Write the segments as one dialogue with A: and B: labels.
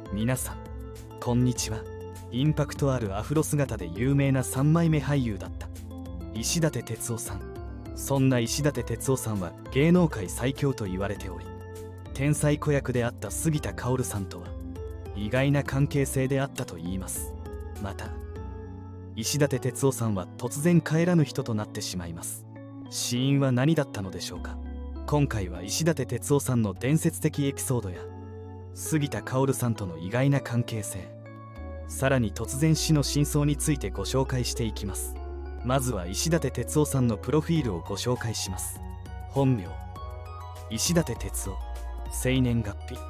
A: 皆さんこんにちは。インパクトあるアフロ姿で有名な3枚目俳優だった石立哲夫さん。そんな石立哲夫さんは芸能界最強と言われており、天才子役であった杉田薫さんとは意外な関係性であったといいます。また石立哲夫さんは突然帰らぬ人となってしまいます。死因は何だったのでしょうか。今回は石立哲夫さんの伝説的エピソードや杉田薫さんとの意外な関係性、さらに突然死の真相についてご紹介していきます。まずは石立哲夫さんのプロフィールをご紹介します。本名石立哲夫、生年月日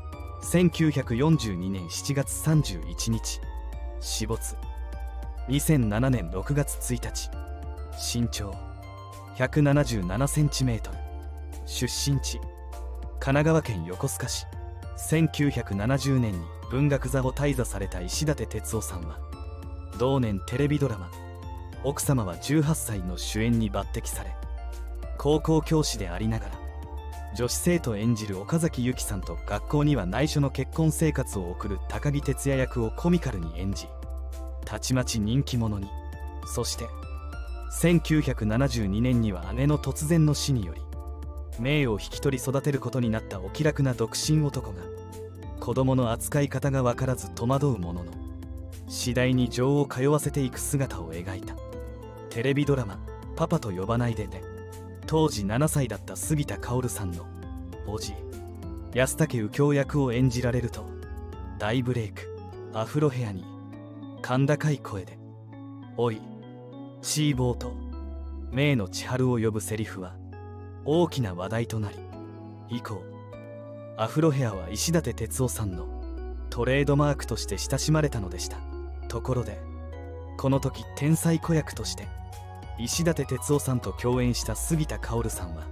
A: 1942年7月31日、死没2007年6月1日、身長177センチメートル、出身地神奈川県横須賀市。1970年に文学座を退座された石立哲夫さんは同年テレビドラマ「奥様は18歳」の主演に抜擢され、高校教師でありながら女子生徒演じる岡崎由紀さんと学校には内緒の結婚生活を送る高木哲也役をコミカルに演じ、たちまち人気者に。そして1972年には姉の突然の死により姪を引き取り育てることになったお気楽な独身男が子供の扱い方が分からず戸惑うものの、次第に情を通わせていく姿を描いたテレビドラマ「パパと呼ばないでね」。当時7歳だった杉田薫さんの叔父安武右京役を演じられると大ブレイク。アフロヘアに甲高い声で「おいチーボー」と姪の千春を呼ぶセリフは大きな話題となり、以降アフロヘアは石立哲夫さんのトレードマークとして親しまれたのでした。ところでこの時天才子役として石立哲夫さんと共演した杉田薫さんは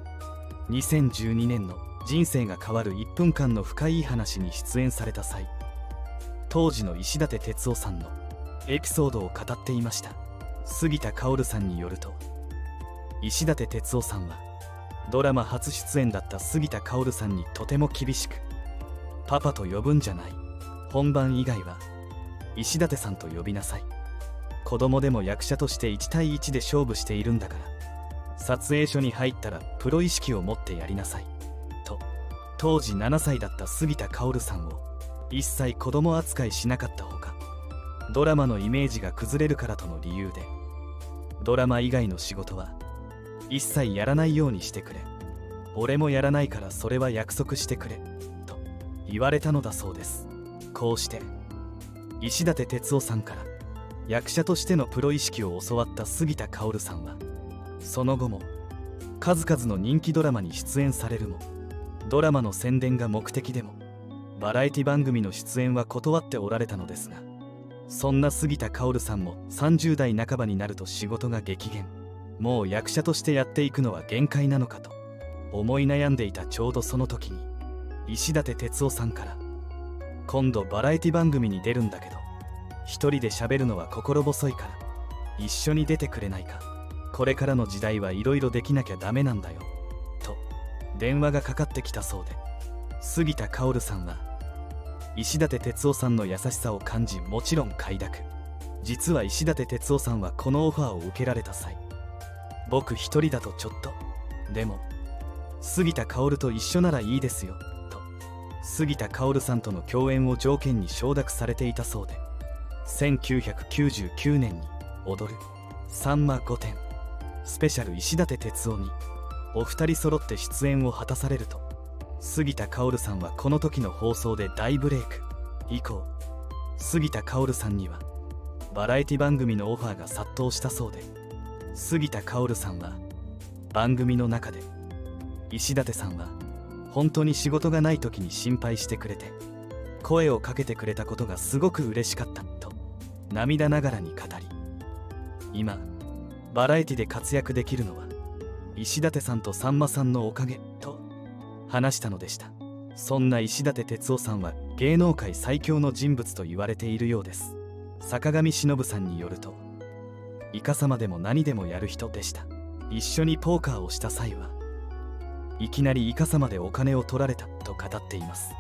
A: 2012年の人生が変わる1分間の深い話に出演された際、当時の石立哲夫さんのエピソードを語っていました。杉田薫さんによると、石立哲夫さんはドラマ初出演だった杉田薫さんにとても厳しく、パパと呼ぶんじゃない、本番以外は石立さんと呼びなさい、子供でも役者として1対1で勝負しているんだから撮影所に入ったらプロ意識を持ってやりなさいと、当時7歳だった杉田薫さんを一切子供扱いしなかったほか、ドラマのイメージが崩れるからとの理由でドラマ以外の仕事は一切やらないようにしてくれ、俺もやらないからそれは約束してくれと言われたのだそうです。こうして石立哲夫さんから役者としてのプロ意識を教わった杉田薫さんは、その後も数々の人気ドラマに出演されるも、ドラマの宣伝が目的でもバラエティ番組の出演は断っておられたのですが、そんな杉田薫さんも30代半ばになると仕事が激減、もう役者としてやっていくのは限界なのかと思い悩んでいたちょうどその時に、石立哲夫さんから「今度バラエティ番組に出るんだけど一人で喋るのは心細いから一緒に出てくれないか、これからの時代はいろいろできなきゃダメなんだよ」と電話がかかってきたそうで、杉田薫さんは石立哲夫さんの優しさを感じ、もちろん快諾。実は石立哲夫さんはこのオファーを受けられた際、僕一人だとちょっと、でも杉田薫と一緒ならいいですよと杉田薫さんとの共演を条件に承諾されていたそうで、1999年に踊るさんま御殿スペシャル石立哲夫にお二人揃って出演を果たされると、杉田薫さんはこの時の放送で大ブレイク。以降杉田薫さんにはバラエティ番組のオファーが殺到したそうで、杉田薫さんは番組の中で石立さんは本当に仕事がない時に心配してくれて声をかけてくれたことがすごく嬉しかったと涙ながらに語り、今バラエティで活躍できるのは石立さんとさんまさんのおかげと話したのでした。そんな石立哲夫さんは芸能界最強の人物と言われているようです。坂上忍さんによると、イカサマでも何でもやる人でした。一緒にポーカーをした際はいきなりイカサマでお金を取られたと語っています。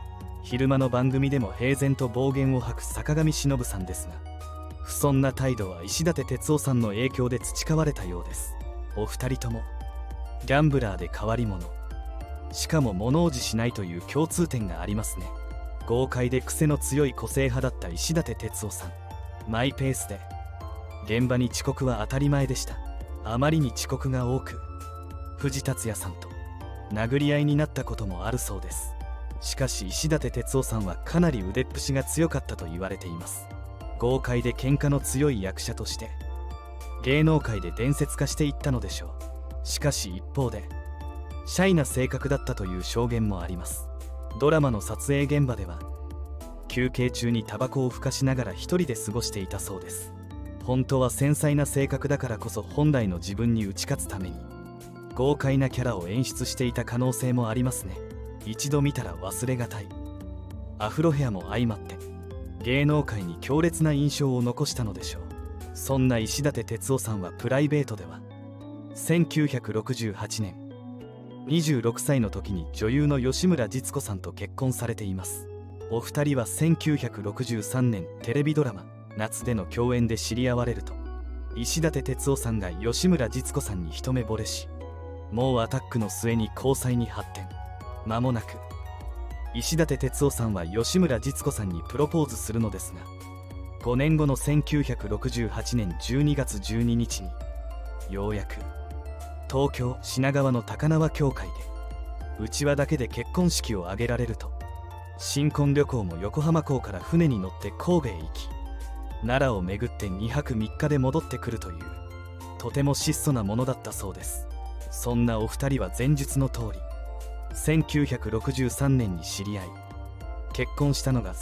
A: 昼間の番組でも平然と暴言を吐く坂上忍さんですが、不遜な態度は石立哲夫さんの影響で培われたようです。お二人ともギャンブラーで変わり者、しかも物おじしないという共通点がありますね。豪快で癖の強い個性派だった石立哲夫さん、マイペースで現場に遅刻は当たり前でした。あまりに遅刻が多く、藤達也さんと殴り合いになったこともあるそうです。しかし石立哲夫さんはかなり腕っぷしが強かったと言われています。豪快で喧嘩の強い役者として芸能界で伝説化していったのでしょう。しかし一方でシャイな性格だったという証言もあります。ドラマの撮影現場では休憩中にタバコをふかしながら一人で過ごしていたそうです。本当は繊細な性格だからこそ本来の自分に打ち勝つために豪快なキャラを演出していた可能性もありますね。一度見たら忘れがたいアフロヘアも相まって芸能界に強烈な印象を残したのでしょう。そんな石立哲夫さんはプライベートでは1968年26歳の時に女優の吉村実子さんと結婚されています。お二人は1963年テレビドラマ「夏」での共演で知り合われると、石立哲夫さんが吉村実子さんに一目惚れし、猛アタックの末に交際に発展。間もなく石立哲夫さんは吉村実子さんにプロポーズするのですが、5年後の1968年12月12日にようやく東京品川の高輪教会で内輪だけで結婚式を挙げられると、新婚旅行も横浜港から船に乗って神戸へ行き、奈良を巡って2泊3日で戻ってくるという、とても質素なものだったそうです。そんなお二人は前述の通り1963年に知り合い、結婚したのが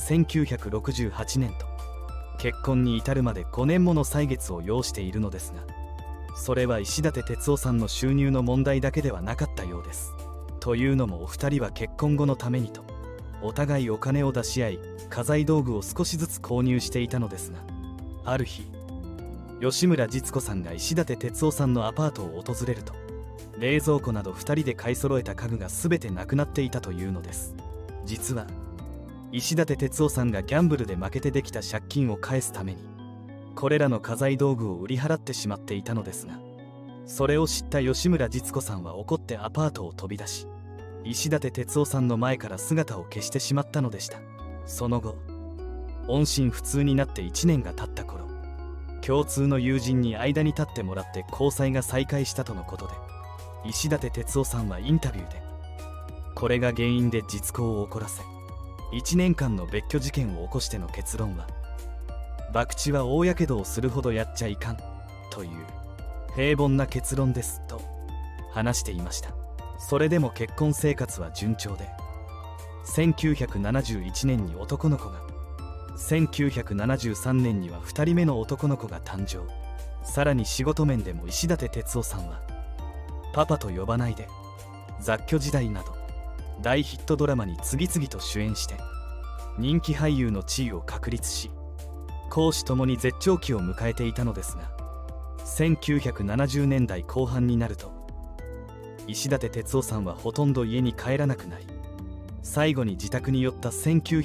A: 1968年と、結婚に至るまで5年もの歳月を要しているのですが、それは石立哲夫さんの収入の問題だけではなかったようです。というのもお二人は結婚後のためにとお互いお金を出し合い、家財道具を少しずつ購入していたのですが、ある日吉村実子さんが石立哲夫さんのアパートを訪れると、冷蔵庫など2人で買い揃えた家具が全てなくなっていたというのです。実は石立哲夫さんがギャンブルで負けてできた借金を返すためにこれらの家財道具を売り払ってしまっていたのですが、それを知った吉村実子さんは怒ってアパートを飛び出し、石立哲夫さんの前から姿を消してしまったのでした。その後音信不通になって1年が経った頃、共通の友人に間に立ってもらって交際が再開したとのことで、石立哲夫さんはインタビューで、これが原因で実行を怒らせ1年間の別居事件を起こしての結論は、博打は大やけどをするほどやっちゃいかんという平凡な結論ですと話していました。それでも結婚生活は順調で、1971年に男の子が、1973年には2人目の男の子が誕生。さらに仕事面でも石立哲夫さんはパパと呼ばないで、雑居時代など大ヒットドラマに次々と主演して人気俳優の地位を確立し、公私ともに絶頂期を迎えていたのですが、1970年代後半になると石立哲夫さんはほとんど家に帰らなくなり、最後に自宅に寄った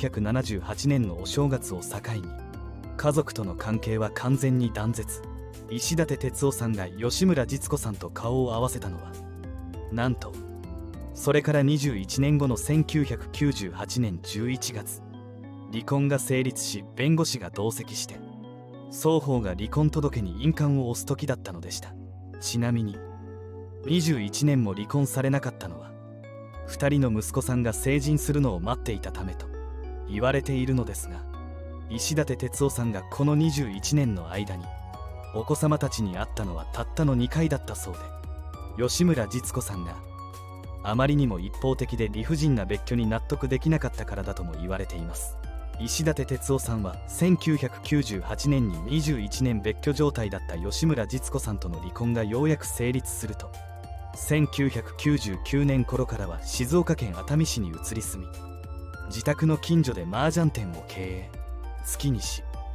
A: 1978年のお正月を境に家族との関係は完全に断絶。石立哲夫さんが吉村実子さんと顔を合わせたのは、なんとそれから21年後の1998年11月、離婚が成立し弁護士が同席して双方が離婚届に印鑑を押す時だったのでした。ちなみに21年も離婚されなかったのは、2人の息子さんが成人するのを待っていたためと言われているのですが、石立哲夫さんがこの21年の間にお子様たちに会ったのはたったの2回だったそうで、吉村実子さんがあまりにも一方的で理不尽な別居に納得できなかったからだとも言われています。石立哲夫さんは1998年に21年別居状態だった吉村実子さんとの離婚がようやく成立すると、1999年頃からは静岡県熱海市に移り住み、自宅の近所で麻雀店を経営。月に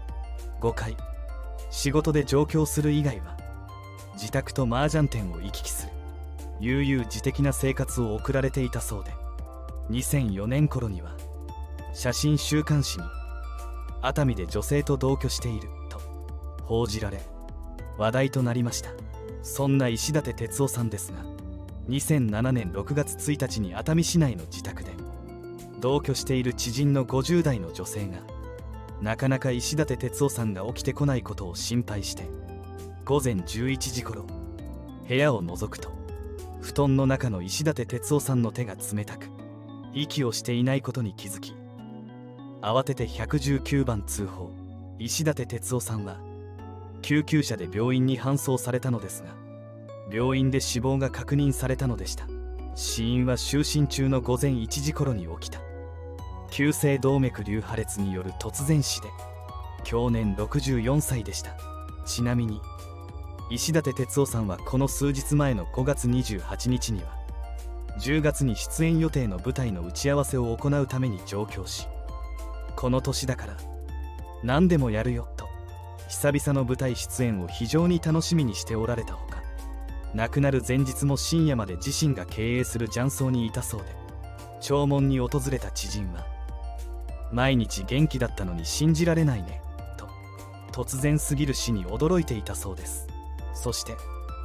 A: 5回仕事で上京する以外は自宅と麻雀店を行き来する悠々自適な生活を送られていたそうで、2004年頃には写真週刊誌に熱海で女性と同居していると報じられ話題となりました。そんな石立哲夫さんですが、2007年6月1日に熱海市内の自宅で同居している知人の50代の女性がなかなか石立哲夫さんが起きてこないことを心配して午前11時頃部屋を覗くと、布団の中の石立哲夫さんの手が冷たく息をしていないことに気づき、慌てて119番通報。石立哲夫さんは救急車で病院に搬送されたのですが、病院で死亡が確認されたのでした。死因は就寝中の午前1時頃に起きた急性動脈瘤破裂による突然死で、享年64歳でした。ちなみに石立哲夫さんはこの数日前の5月28日には10月に出演予定の舞台の打ち合わせを行うために上京し、この年だから何でもやるよと久々の舞台出演を非常に楽しみにしておられたほか、亡くなる前日も深夜まで自身が経営する雀荘にいたそうで、弔問に訪れた知人は毎日元気だったのに信じられないねと突然すぎる死に驚いていたそうです。そして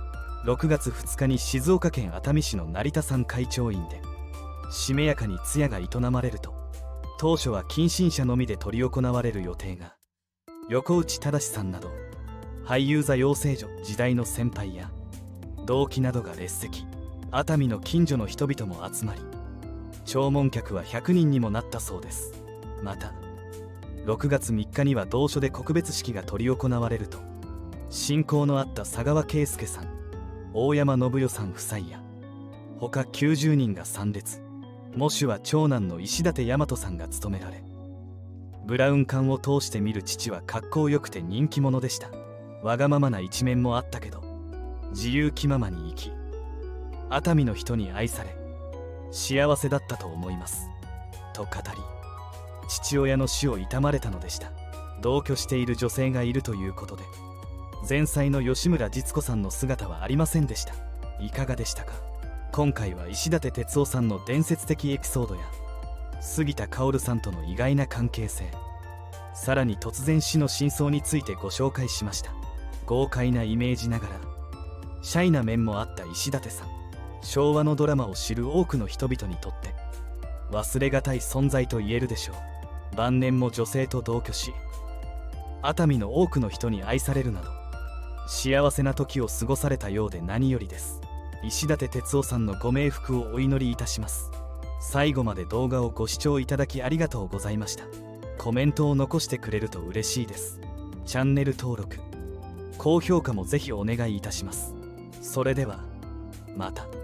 A: 6月2日に静岡県熱海市の成田山会長院でしめやかに通夜が営まれると、当初は近親者のみで執り行われる予定が、横内忠さんなど俳優座養成所時代の先輩や同期などが列席、熱海の近所の人々も集まり、弔問客は100人にもなったそうです。また6月3日には同所で告別式が執り行われると、親交のあった佐川圭介さん、大山信代さん夫妻や他90人が参列。喪主は長男の石立大和さんが務められ、ブラウン管を通して見る父は格好よくて人気者でした。わがままな一面もあったけど自由気ままに生き、熱海の人に愛され幸せだったと思いますと語り、父親の死を悼まれたのでした。同居している女性がいるということで、前妻の吉村実子さんの姿はありませんでした。いかがでしたか？今回は石立哲夫さんの伝説的エピソードや杉田薫さんとの意外な関係性、さらに突然死の真相についてご紹介しました。豪快なイメージながらシャイな面もあった石立さん、昭和のドラマを知る多くの人々にとって忘れがたい存在と言えるでしょう。晩年も女性と同居し、熱海の多くの人に愛されるなど幸せな時を過ごされたようで何よりです。石立哲夫さんのご冥福をお祈りいたします。最後まで動画をご視聴いただきありがとうございました。コメントを残してくれると嬉しいです。チャンネル登録、高評価もぜひお願いいたします。それではまた。